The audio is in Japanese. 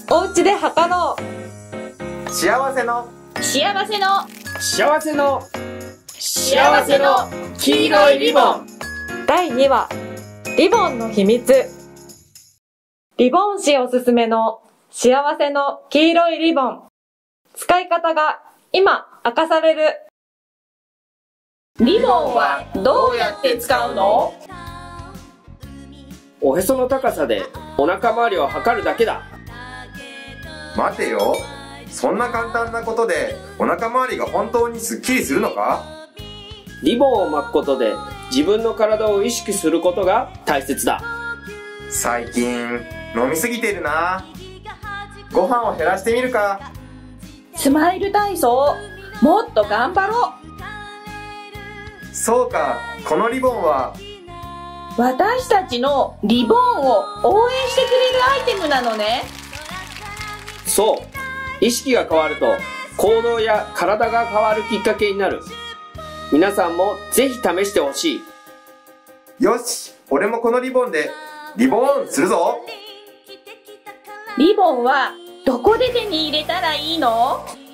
おうちで測ろう。 幸せの黄色いリボン。 第2話、リボンの秘密。リボン誌おすすめの幸せの黄色いリボン。使い方が今明かされる。 リボンはどうやって使うの？ おへその高さでお腹周りを測るだけだ。 待てよ、そんな簡単なことでお腹周りが本当にスッキリするのか？ リボンを巻くことで自分の体を意識することが大切だ。 最近飲みすぎてるな。ご飯を減らしてみるか。 スマイル体操、もっと頑張ろう。 そうか、このリボンは私たちのリボンを応援してくれるアイテムなのね。 そう、意識が変わると行動や体が変わるきっかけになる。皆さんもぜひ試してほしい。 よし、俺もこのリボンでリボーンするぞ。 リボンはどこで手に入れたらいいの？